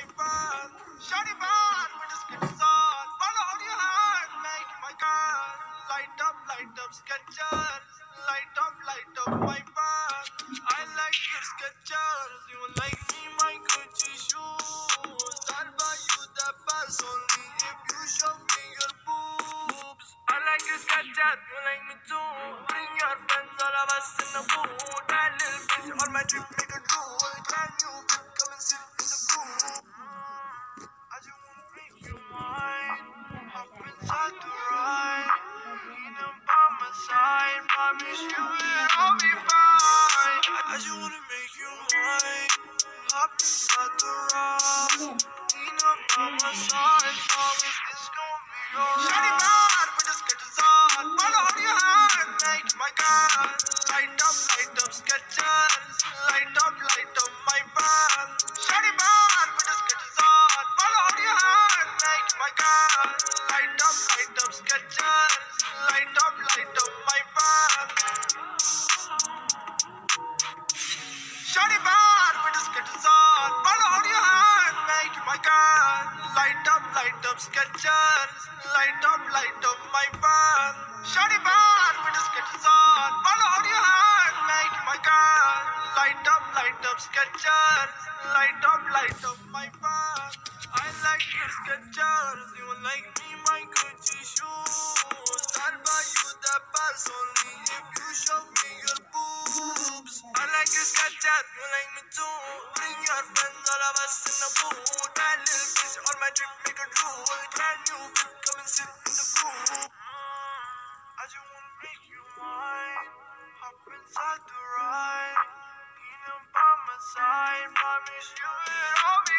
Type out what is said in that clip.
my path. Shawty bad, but the skit is on. Follow your heart, make my car. Light up, Skechers. Light up my path. I like your Skechers. You like me, my Gucci shoes. I'll buy you the best only if you show me your boobs. I like your Skechers, you like me too. Bring your friends, all of us in the mood. That little bitch on my trip, make a drool. Brand new whip, come and sit in the booth. I just wanna make you mine. Hop inside the ride. Kingdom by my side. Promise you that I'll be fine. I just wanna make you mine. Hop inside the ride. Kingdom by my side. Promise this gon' be alright. Shawty bad, but the skirt is on. Follow your heart, make my God. Light up, Skechers. Light up my path. Shawty bad, but the skirt is on. Follow your heart, make my God. Light up, Skechers. Light up my path. Shawty bad, but the skirt is on. Follow your heart, make my God. Light up, Skechers. Light up my path. Shawty bad, but the skirt is on. Follow your heart, make my God. Light up, Skechers. Light up my path. I like your Skechers. You like me, my Gucci shoes. I'll buy you the best only if you show me your boobs. I like your Skechers. You like me too. Bring your friends, all of us in the mood. That little bitch on my trip, make a drool. Brand new whip, come and sit in the booth. I just wanna make you mine. Hop inside the ride. Kingdom by my side. Promise you that I'll be